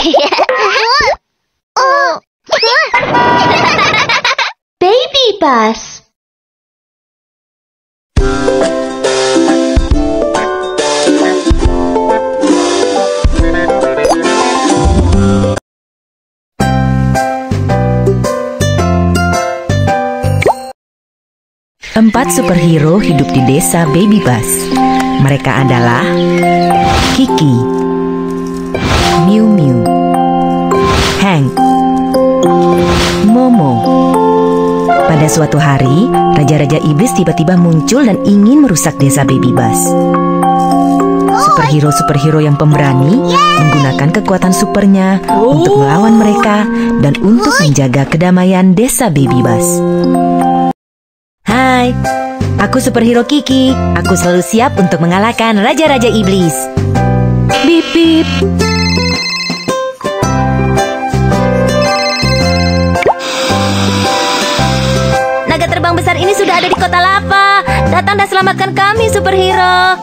Baby bus. Empat superhero hidup di desa Baby Bus. Mereka adalah Kiki, Miu Miu, Hank, Momo. Pada suatu hari, Raja-Raja Iblis tiba-tiba muncul dan ingin merusak desa Baby Bus. Superhero-superhero yang pemberani menggunakan kekuatan supernya untuk melawan mereka dan untuk menjaga kedamaian desa Baby Bus. Hai, aku superhero Kiki. Aku selalu siap untuk mengalahkan Raja-Raja Iblis. Bip bip. Naga terbang besar ini sudah ada di kota lava. Datang dan selamatkan kami, superhero.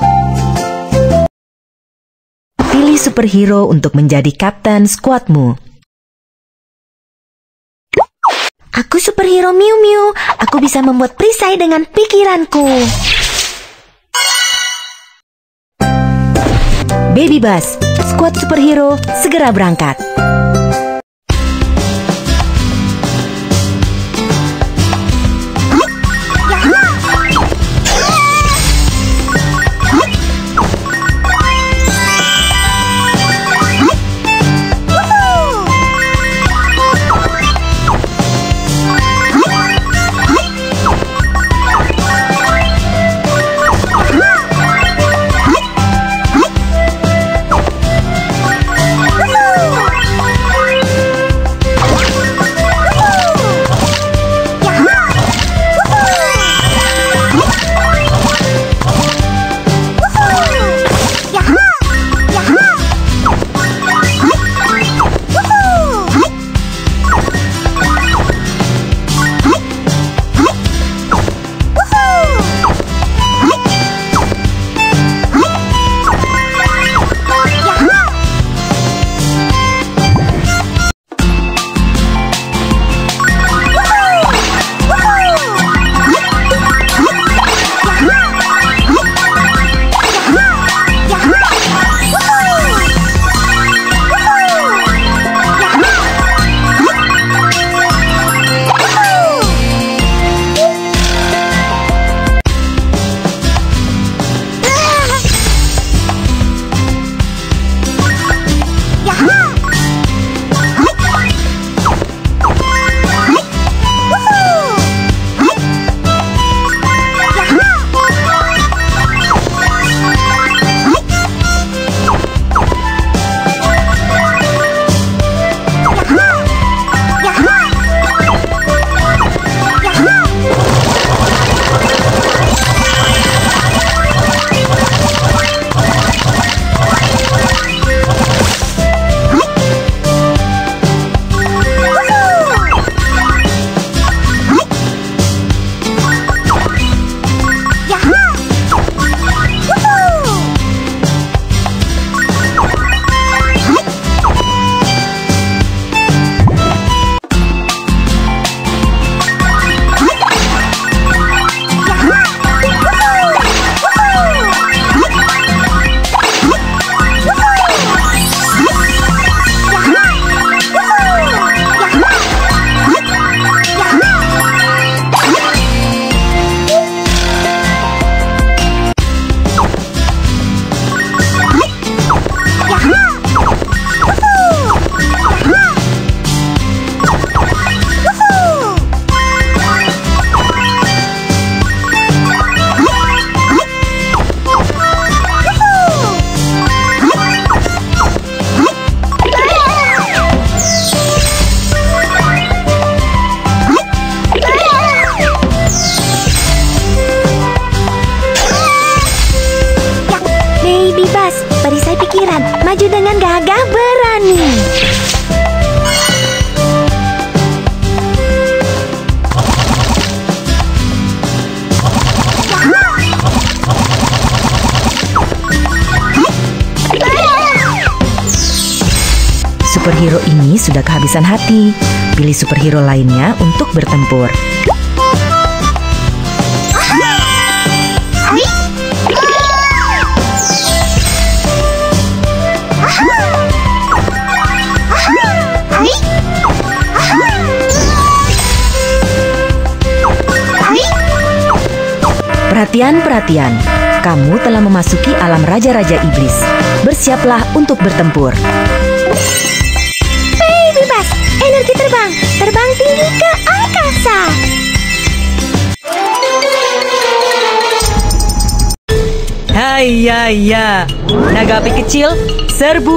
Pilih superhero untuk menjadi kapten skuadmu. Aku superhero Miu Miu. Aku bisa membuat perisai dengan pikiranku. Baby Bus, skuad superhero segera berangkat. maju dengan gagah berani. Superhero ini sudah kehabisan hati. Pilih superhero lainnya untuk bertempur. Perhatian, kamu telah memasuki alam raja-raja iblis. Bersiaplah untuk bertempur. Baby Bus, energi terbang tinggi ke angkasa. Hai, naga api kecil, serbu!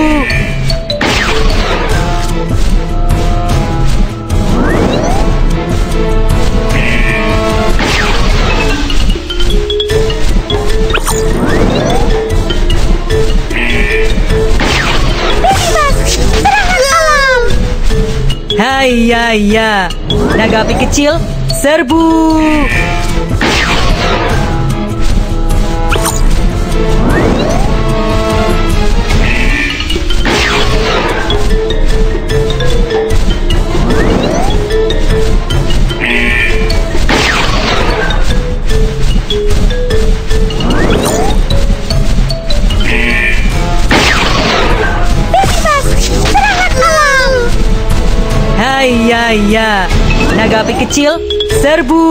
Hai, naga api kecil, serbu! Hai, naga api kecil, serbu!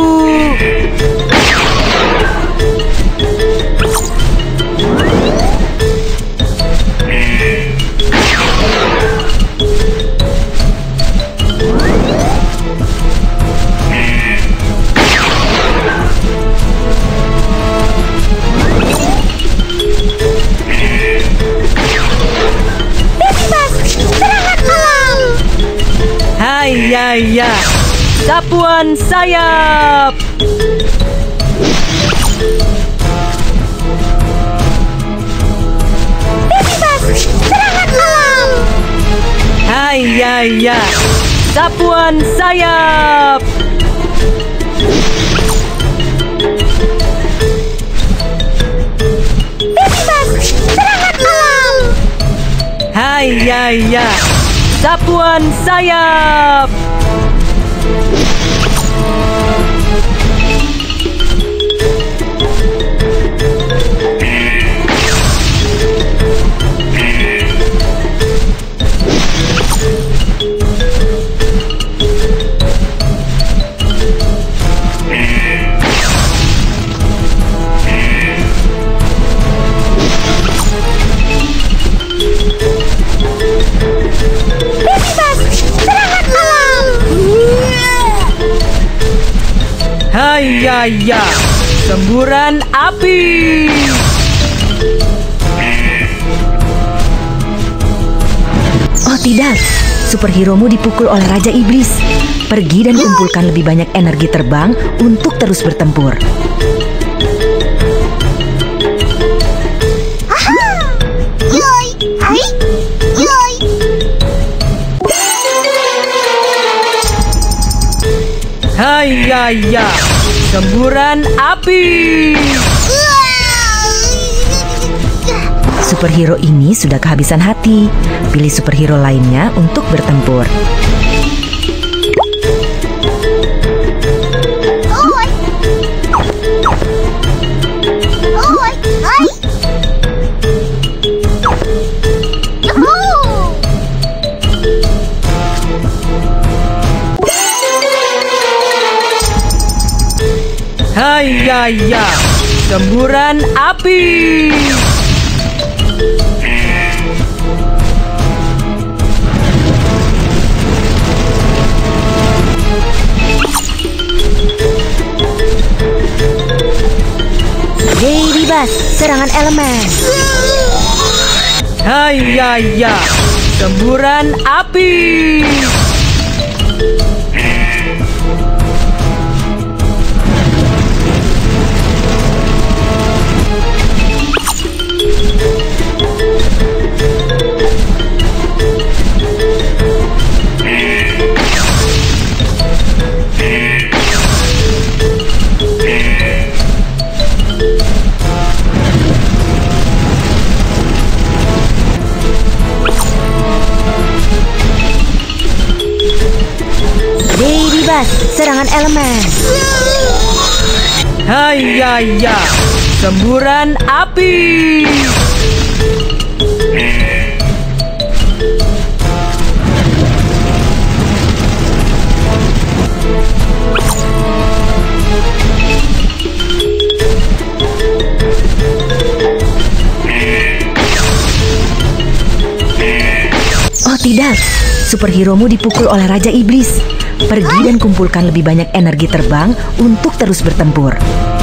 Hai, sapuan sayap! Baby Bus, serangan alam! Hai, sapuan sayap! Baby Bus, serangan alam! Hai, sapuan sayap! Hai, semburan api! Oh tidak, superhero-mu dipukul oleh Raja Iblis. Pergi dan kumpulkan lebih banyak energi terbang untuk terus bertempur. Hai, semburan api! Superhero ini sudah kehabisan hati. Pilih superhero lainnya untuk bertempur. Hai, semburan api! Baby Bus, serangan elemen! Hai, semburan api! Bass, serangan elemen. Hayaya, semburan api. Oh tidak, superheromu dipukul oleh Raja Iblis. Pergi dan kumpulkan lebih banyak energi terbang untuk terus bertempur.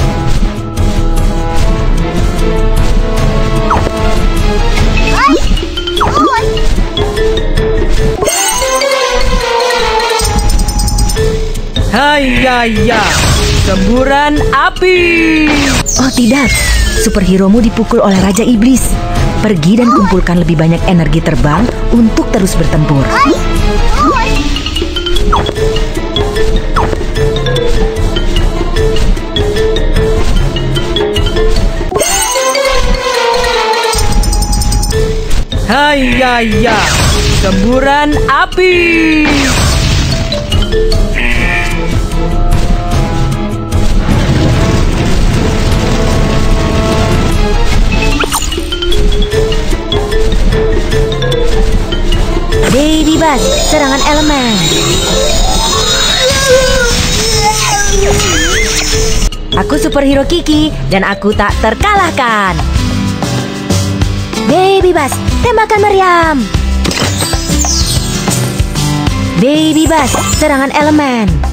Hayaya, semburan api. Oh tidak, superheromu dipukul oleh Raja Iblis. Pergi dan kumpulkan lebih banyak energi terbang untuk terus bertempur. Hayaya, semburan api. Baby Bass, serangan elemen. Aku superhero Kiki dan aku tak terkalahkan. Baby Bass, tembakan meriam. Baby Bass, serangan elemen.